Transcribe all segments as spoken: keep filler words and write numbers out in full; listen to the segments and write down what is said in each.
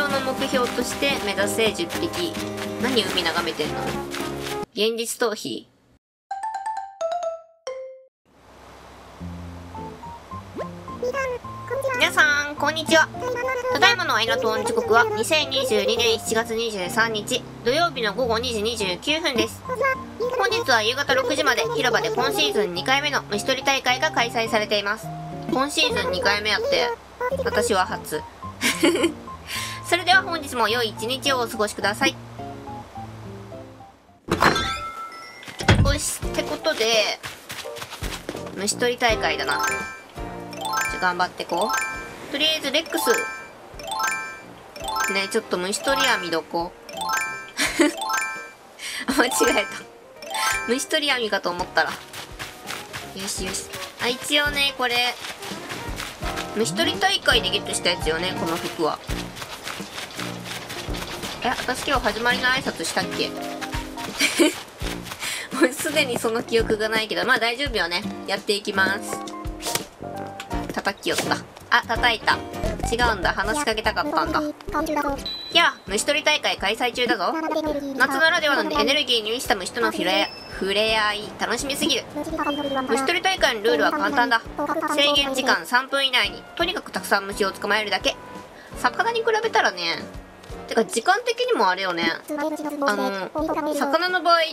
上の目標として目指せじゅっぴき。何海眺めてんの？現実逃避。皆さんこんにちは。ただいまのアイナトーン時刻はにせんにじゅうにねんしちがつにじゅうさんにち土曜日のごごにじにじゅうきゅうふんです。本日は夕方ろくじまで広場で今シーズンにかいめの虫取り大会が開催されています。今シーズンにかいめやって私は初それでは本日も良い一日をお過ごしください。よしってことで虫取り大会だな。じゃ頑張ってこう。とりあえずレックスね、ちょっと虫取り網どこあ、間違えた。虫取り網かと思ったら。よしよし。あ、一応ね、これ虫取り大会でゲットしたやつよね、この服は。え、私今日始まりの挨拶したっけもうすでにその記憶がないけど、まあ大丈夫よね。やっていきます。叩きよった。あ、叩いた。違うんだ。話しかけたかったんだ。いや、虫取り大会開催中だぞ。夏ならではのエネルギーに満ちた虫との触れ触れ合い、楽しみすぎる。虫取り大会のルールは簡単だ。制限時間さんぷん以内に、とにかくたくさん虫を捕まえるだけ。魚に比べたらね、てか時間的にもあれよね。あの、魚の場合って、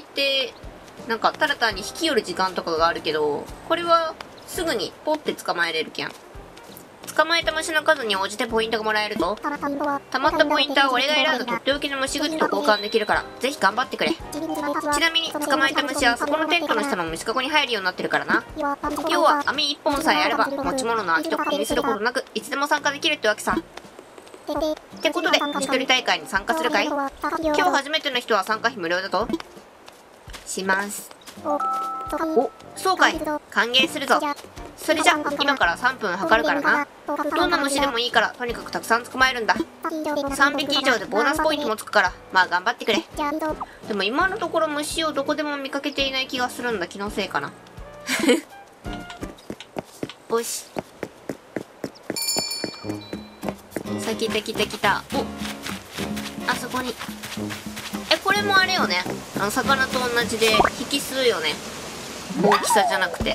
なんかただ単に引き寄る時間とかがあるけど、これはすぐにポッて捕まえれるけん。捕まえた虫の数に応じてポイントがもらえると、たまったポイントは俺が選んだとっておきの虫口と交換できるから、ぜひ頑張ってくれ。ちなみに捕まえた虫はそこのテントの下の虫かごに入るようになってるからな。今日は網いっぽんさえあれば持ち物の空きと気にすることなくいつでも参加できるってわけさ。ってことで虫取り大会に参加するかい？今日初めての人は参加費無料だとします。お、そうかい。歓迎するぞ。それじゃ今からさんぷん測るからな。どんな虫でもいいからとにかくたくさん捕まえるんだ。さんびき以上でボーナスポイントもつくから、まあ頑張ってくれ。でも今のところ虫をどこでも見かけていない気がするんだ。気のせいかなよし、さあ来た来た来た。お、あそこに。え、これもあれよね、あの魚と同じで引き数よね。大きさじゃなくて。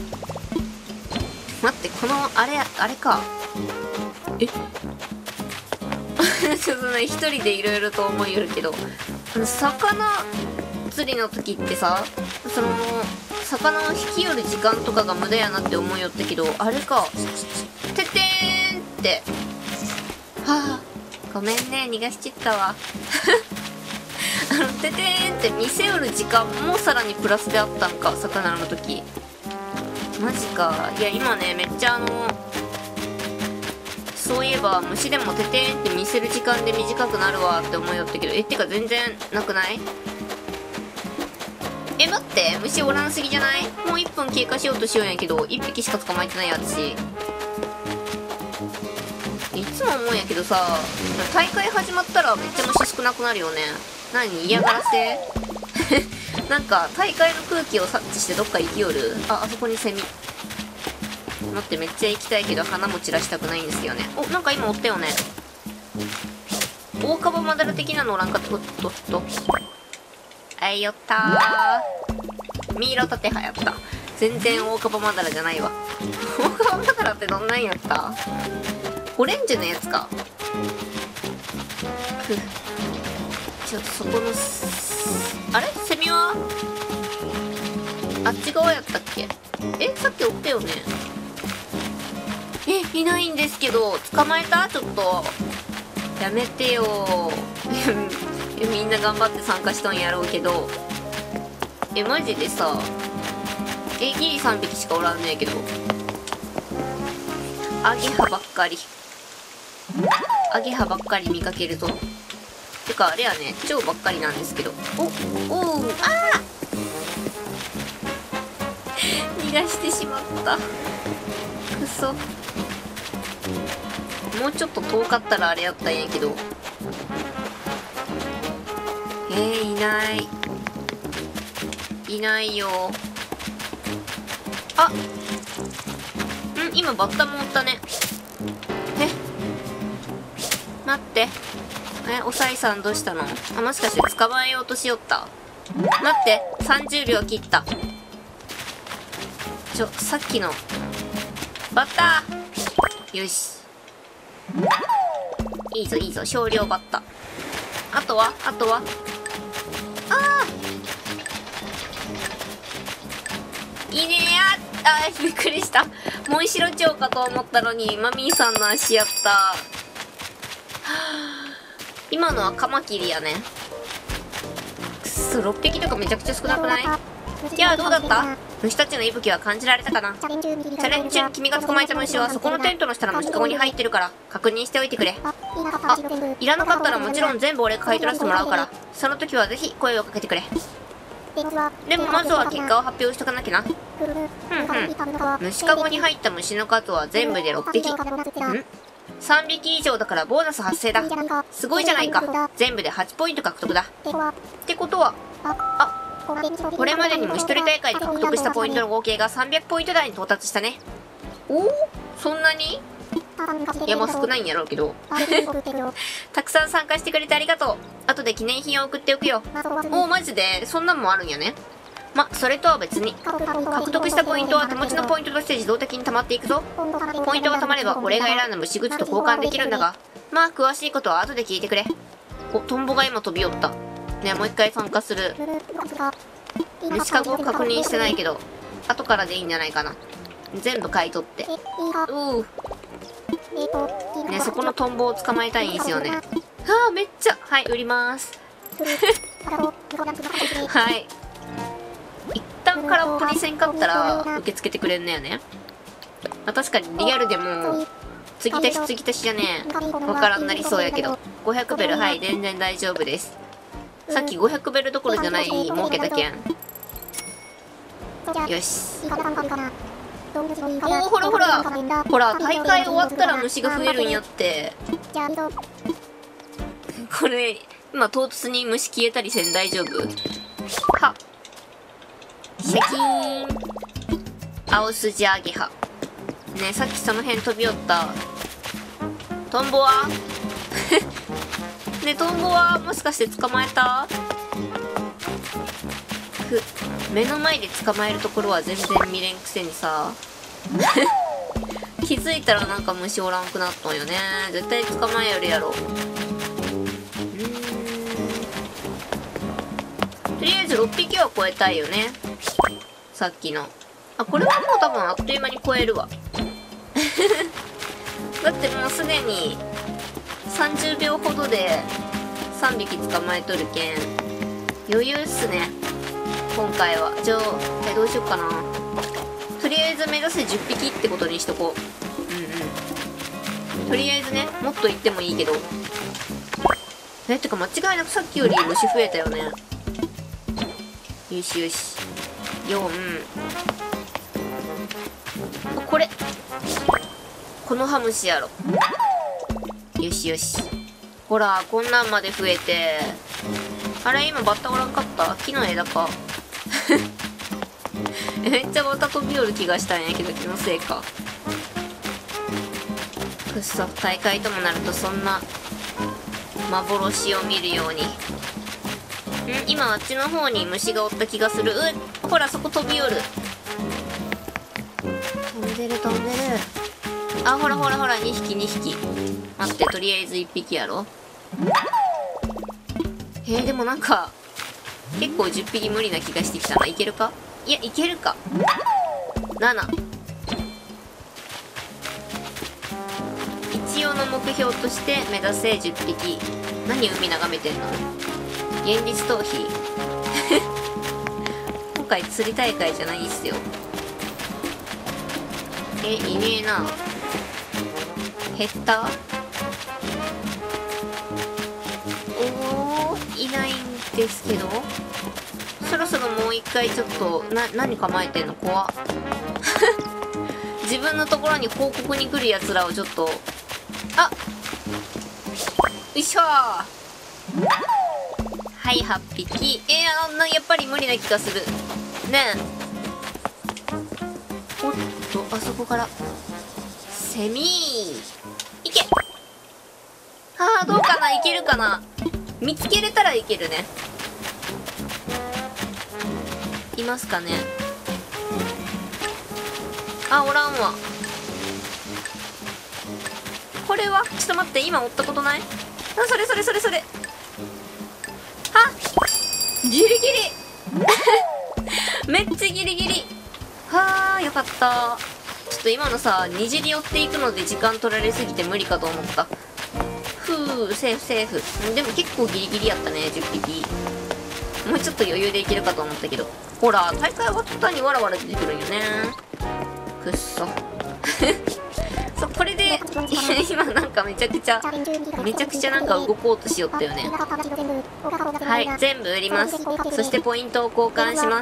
待って、このあれあれか。えちょっとね、一人でいろいろと思いよるけど、あの魚釣りの時ってさ、その魚を引き寄る時間とかが無駄やなって思いよったけど、あれか、ててーんって、はあ、ごめんね、逃がしちったわあのててーんって見せよる時間もさらにプラスであったんか、魚の時。マジか。いや今ね、めっちゃあのそういえば虫でもててーんって見せる時間で短くなるわって思いよったけど、えってか全然なくない？え待って、虫おらんすぎじゃない？もういっぷん経過しようとしようんやけどいっぴきしか捕まえてない私。いつも思うんやけどさ、大会始まったらめっちゃ虫少なくなるよね。何、嫌がらせなんか大会の空気を察知してどっか行きよる。あ、あそこにセミ。待って、めっちゃ行きたいけど花も散らしたくないんですよね。お、なんか今おったよね。大カバマダラ的なのおらんかった。おっとっと。あいよったー。ミイラタテハやった。全然大カバマダラじゃないわ。大カバマダラってどんなんやった？オレンジのやつか。ふちょっとそこのあれセミはあっち側やったっけ？え、さっきおったよね。え、いないんですけど。捕まえた？ちょっとやめてよみんな頑張って参加しとんやろうけど。え、マジでさ、え、ギリさんびきしかおらんねえけど、アゲハばっかりアゲハばっかり見かけるぞ。てかあれやね、蝶ばっかりなんですけど。お、おう、あー逃がしてしまった。くそ。もうちょっと遠かったらあれやったんやけど。えー、いないいないよ。あ、ん、今バッタもおったね。え、 待って。え、おさいさんどうしたの？あ、もしかして捕まえようとしよった？待って、さんじゅうびょう切った。ちょ、さっきのバッター。よし、いいぞいいぞ、少量バッタ。あとはあとはあー、いいねー。あー、びっくりした。モンシロチョウかと思ったのにマミーさんの足やった。はあ、今のはカマキリやね。くっそ、ろっぴきとかめちゃくちゃ少なくない？いや、どうだった？虫たちの息吹は感じられたかな？チャレンジ中に君が捕まえた虫はそこのテントの下の虫かごに入ってるから確認しておいてくれ。あ、いらなかったらもちろん全部俺が買い取らせてもらうから、その時はぜひ声をかけてくれ。でもまずは結果を発表しとかなきゃな。ふんふん。虫かごに入った虫の数は全部でろっぴき。ん？さんびき以上だからボーナス発生だ。すごいじゃないか。全部ではちポイント獲得だ。ってことは、あ、これまでに虫取り大会で獲得したポイントの合計がさんびゃくポイント台に到達したね。おお、そんなに？いや、まあ少ないんやろうけど。たくさん参加してくれてありがとう。後で記念品を送っておくよ。おお、マジでそんなんもあるんやね。ま、それとは別に、獲得したポイントは手持ちのポイントとして自動的に溜まっていくぞ。ポイントが溜まれば俺が選んだ虫グッズと交換できるんだが、まあ詳しいことは後で聞いてくれ。お、トンボが今飛び寄った。ね、もう一回参加する。虫かごを確認してないけど、後からでいいんじゃないかな。全部買い取って。うー。ね、そこのトンボを捕まえたいんですよね。はあ、めっちゃ。はい、売ります。はい。一旦空っぽにせんかったら受け付けてくれんのよね。まあ、確かにリアルでも、継ぎ足し継ぎ足しじゃねわからんなりそうやけど、ごひゃくベル、はい、全然大丈夫です。さっきごひゃくベルどころじゃない儲けたけん。よし。おお、ほらほらほら、大会終わったら虫が増えるんやって。これ今唐突に虫消えたりせん？大丈夫？はっ、シャキーン。青スジアゲハね。さっきその辺飛び寄ったトンボはね、トンボはもしかして捕まえた？く、目の前で捕まえるところは全然見れんくせにさ気づいたらなんか虫おらんくなったんよね。絶対捕まえよるやろ。うーん、とりあえずろっぴきは超えたいよね、さっきの。あ、これはもう多分あっという間に超えるわだってもうすでにさんじゅうびょうほどでさんびき捕まえとるけん余裕っすね、今回は。じゃあ、え、どうしよっかな。とりあえず目指せじゅっぴきってことにしとこう。うんうん。とりあえずね、もっといってもいいけど。え、てか間違いなくさっきより虫増えたよね。よしよし。よん。これ。このハムシやろ。よしよし。ほら、こんなんまで増えて。あれ、今バッタおらんかった？木の枝か。めっちゃバッタ飛び寄る気がしたんやけど、気のせいか。くっそ、大会ともなるとそんな幻を見るように。ん、今あっちの方に虫がおった気がする。うっ、ほら、そこ飛び寄る。飛んでる飛んでる。あ、ほらほらほら、にひきにひき。待って、とりあえずいっぴきやろ。えー、でもなんか結構じゅっぴき無理な気がしてきたな。いけるか？いや、いけるか。なな。一応の目標として目指せじゅっぴき。何海眺めてんの？現実逃避今回釣り大会じゃないっすよ。え、いねえな。減った？おー、いないんですけど。そろそろもう一回ちょっと、な、何構えてんの？怖っ自分のところに報告に来るやつらをちょっと、あ、よいしょー。はい、はっぴき。えー、あんな、やっぱり無理な気がする。ねえ。おっと、あそこから。セミー。いけ。あな、いけるかな。見つけれたらいけるね。いますかね。あ、おらんわ。これはちょっと待って、今追ったことない？あ、それそれそれそれ。はギリギリめっちゃギリギリ。はあ、よかった。ちょっと今のさ、にじり寄っていくので時間取られすぎて無理かと思った。ふう、セーフセーフ。でも結構ギリギリやったね、じゅっぴき。もうちょっと余裕でいけるかと思ったけど。ほら、大会終わった途端にわらわら出てくるんよね。くっそ。そう、これで、今なんかめちゃくちゃ、めちゃくちゃなんか動こうとしよったよね。はい、全部売ります。そしてポイントを交換します。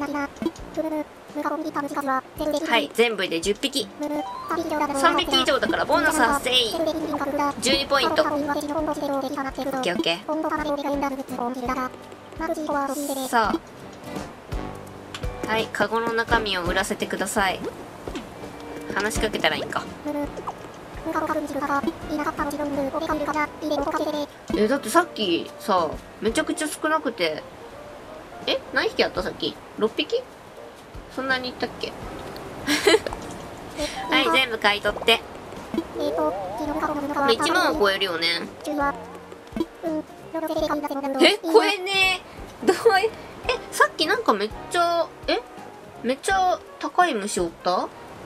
はい、全部でじゅっぴき。さんびき以上だからボーナス発生。じゅうにポイント。オッケーオッケー。さあ。はい、カゴの中身を売らせてください。話しかけたらいいか。え、だってさっきさ、めちゃくちゃ少なくて。え、何匹あったさっき？ ろっ 匹？そんなにいったっけ？はい、全部買い取って。いちまんを超えるよね。え、超えねえ。どうえ、え、さっきなんかめっちゃ、えめっちゃ高い虫おった？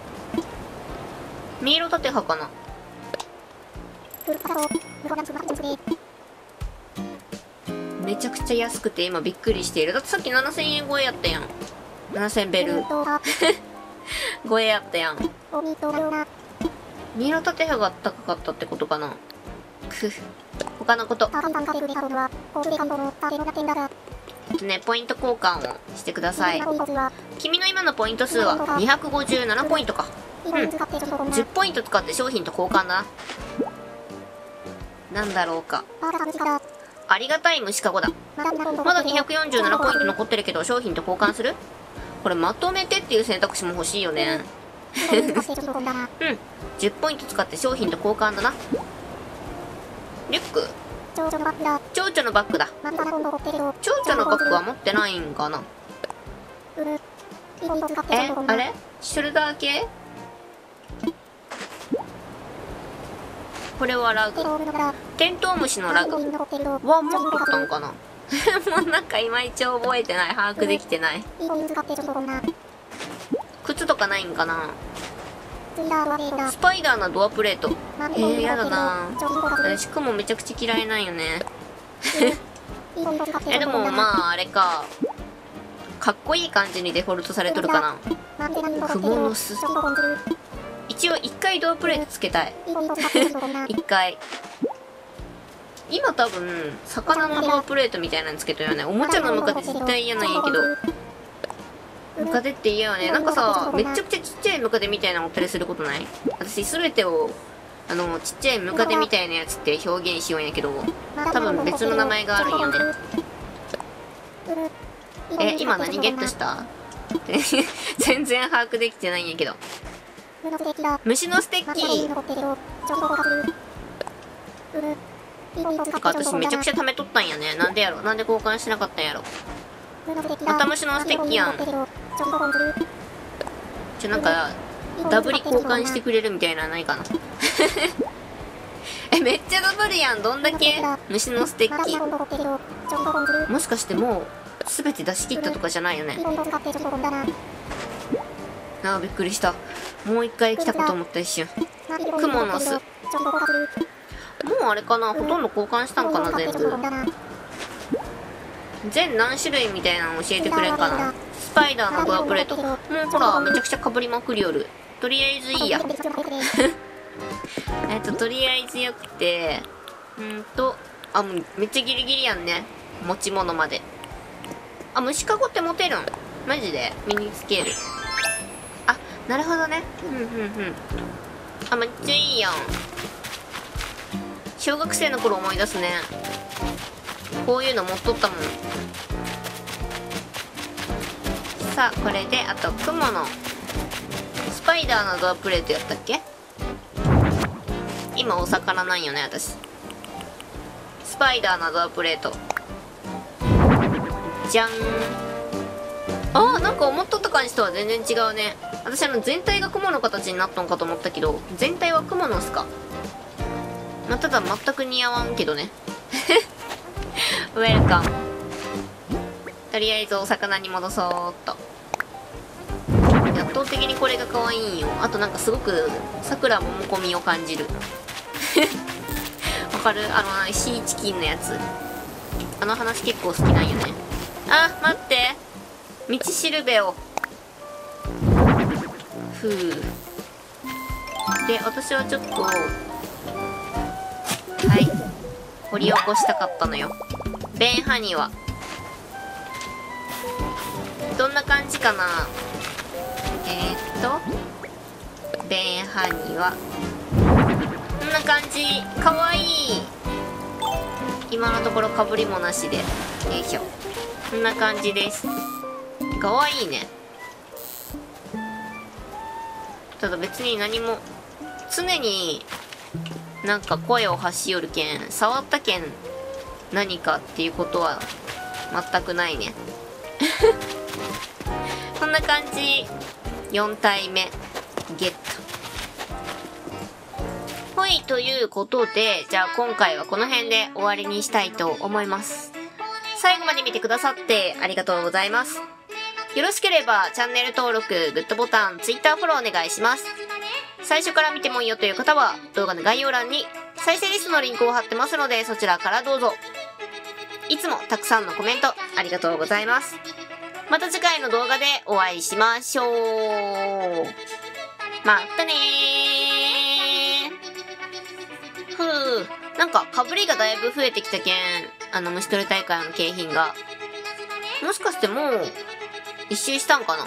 ミイロタテハかな。めちゃくちゃ安くて今びっくりしている。だってさっきななせんえん超えやったやん。ななせんベル超えやったやん。ミイロタテハが高かったってことかな。く他のことね、ポイント交換をしてください。君の今のポイント数はにひゃくごじゅうななポイントか。うん、じゅっポイント使って商品と交換だな。なんだろうか。ありがたい虫かごだ。まだにひゃくよんじゅうななポイント残ってるけど商品と交換する？これまとめてっていう選択肢も欲しいよね。うん、じゅっポイント使って商品と交換だな。リュック？蝶々のバッグだ。蝶々のバッグは持ってないんかな。え、あれ？ショルダー系？これはラグ。テントウムシのラグは持っとったんかな。もうなんかいまいち覚えてない。把握できてない。靴とかないんかな。スパイダーなドアプレート。えー、やだな。私雲めちゃくちゃ嫌いなんよね。え、でもまああれか。かっこいい感じにデフォルトされとるかな。クモの巣。一応一回ドアプレートつけたい。一回。今多分魚のドアプレートみたいなのつけとるよね。おもちゃのムカデ絶対嫌なんやけど。ムカデって嫌よね。なんかさ、めっちゃくちゃちっちゃいムカデみたいなのおったりすることない？私全てをあのちっちゃいムカデみたいなやつって表現しようんやけど、多分別の名前があるんよね。え、今何ゲットした？全然把握できてないんやけど。虫のステッキ。てか私めちゃくちゃ貯めとったんやね。なんでやろ。なんで交換しなかったんやろ。また虫のステッキやん。ちょ、なんかダブリ交換してくれるみたいなのないかな。え、めっちゃダブルやん。どんだけ？虫のステッキもしかしてもう全て出し切ったとかじゃないよね。あー、びっくりした。もう一回来たかと思った一瞬。クモの巣。もうあれかな、ほとんど交換したんかな。全部全何種類みたいなの教えてくれんかな。スパイダーのドアプレート。もうほらめちゃくちゃかぶりまくりよる。とりあえずいいや。えっととりあえずよくて、うんとあ、もうめっちゃギリギリやんね。持ち物まで。あ、虫かごって持てるん？マジで身につける。あ、なるほどね。うんうんうん。あ、めっちゃいいやん。小学生の頃思い出すね。こういうの持っとったもん。さあ、これであと雲のスパイダーのドアプレートやったっけ。今お魚なんよね私。 スパイダーなドアプレート。じゃん。あー、なんか思っとった感じとは全然違うね。私あの全体が雲の形になったんかと思ったけど、全体は雲の巣か。まあ、ただ全く似合わんけどね。ウェルカム。とりあえずお魚に戻そうっと。圧倒的にこれが可愛いんよ。あとなんかすごくさくらももこみを感じる。わかる？あのシーチキンのやつ。あの話結構好きなんよね。あ、待って、道しるべを。ふう。で、私はちょっと、はい、掘り起こしたかったのよ。ベンハニワ。どんな感じかな。えー、っとベンハニワ、こんな感じ。かわいい。今のところかぶりもなしで、よいしょ。こんな感じです。かわいいね。ただ別に何も、常になんか声を発しよるけん、触ったけん何かっていうことは全くないね。こんな感じ。よん体目ゲット。はい、ということで、じゃあ今回はこの辺で終わりにしたいと思います。最後まで見てくださってありがとうございます。よろしければチャンネル登録、グッドボタン、Twitter フォローお願いします。最初から見てもいいよという方は動画の概要欄に再生リストのリンクを貼ってますので、そちらからどうぞ。いつもたくさんのコメントありがとうございます。また次回の動画でお会いしましょう。またねー。ふう。なんか被りがだいぶ増えてきたけん、あの虫取り大会の景品が。もしかしてもう一周したんかな。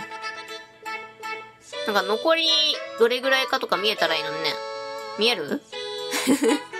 なんか残りどれぐらいかとか見えたらいいのにね。見える？